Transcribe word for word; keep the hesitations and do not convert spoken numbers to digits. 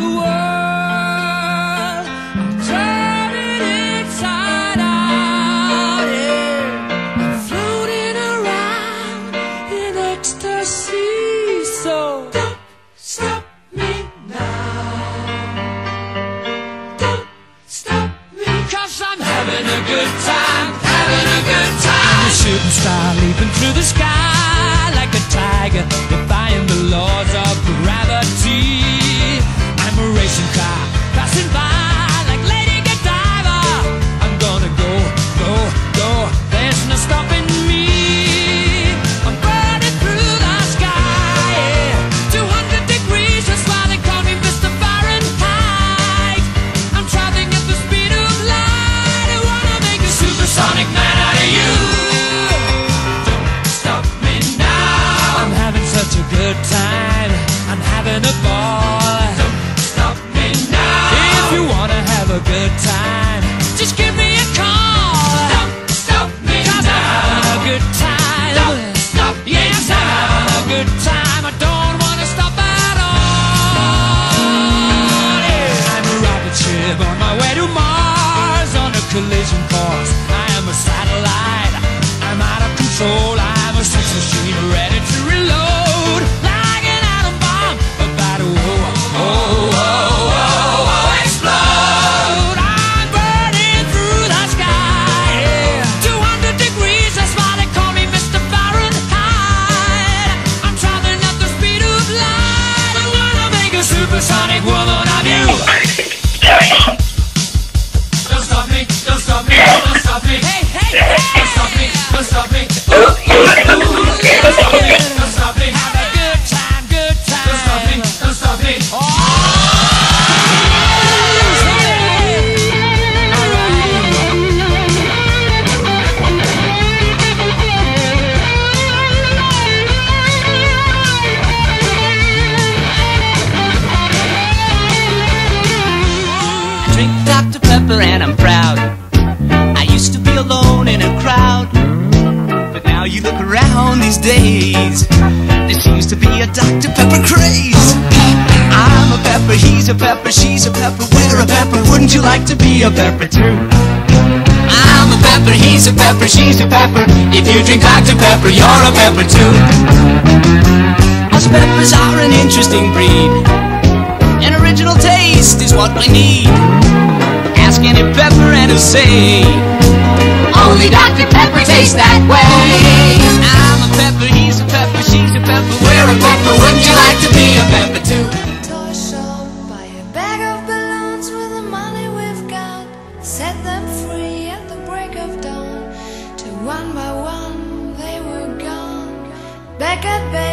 the world. I'm turning inside out, yeah. I'm floating around in ecstasy. So don't stop me now. Don't stop me, 'cause I'm having a good time, having a good time. I'm a shooting star leaping through the sky like a tiger, defying the laws of gravity. I'm a racing car passing by like Lady Godiva. I'm gonna go, go, go. There's no stopping me. I'm burning through the sky, yeah. two hundred degrees, that's why they call me Mister Fahrenheit. I'm traveling at the speed of light. I wanna make a supersonic man out of you. Don't stop me now. I'm having such a good time. I'm having a ball. Don't stop me now. If you wanna have a good time, just give me a call. Don't stop me 'cause now. I'm having a good time. Don't stop me yes, now. I'm having a good time. I don't wanna stop at all. Yeah. I'm a rocket ship on my way to Mars on a collision course. I am a satellite. I'm out of control. I'm a sex machine ready to reload. Like an atom bomb about to oh, oh, oh, oh, oh, explode. I'm burning through the sky, yeah. two hundred degrees, that's why they call me Mister Fahrenheit. I'm traveling at the speed of light. I wanna make a supersonic woman of you. Don't stop me, don't stop me, don't stop me. Hey, hey, hey. Don't stop me, don't stop me. Ooh, ooh, ooh. Don't stop me, don't stop me. Have a good time, good time. Don't stop me, don't stop me. Oh, I drink Doctor Pepper and I'm proud. I used to be alone in a crowd, but now you look around these days, there seems to be a Doctor Pepper craze. I'm a pepper, he's a pepper, she's a pepper, we're a pepper, wouldn't you like to be a pepper too? I'm a pepper, he's a pepper, she's a pepper, if you drink Doctor Pepper, you're a pepper too. Us peppers are an interesting breed, an original taste is what we need. Ask any pepper and he'll say, only Doctor Pepper tastes that way. I'm a pepper, he's a pepper, she's a pepper, we're a pepper, wouldn't you like to be a pepper too? Toy shop, buy a bag of balloons with the money we've got. Set them free at the break of dawn. Till one by one they were gone. Back at base.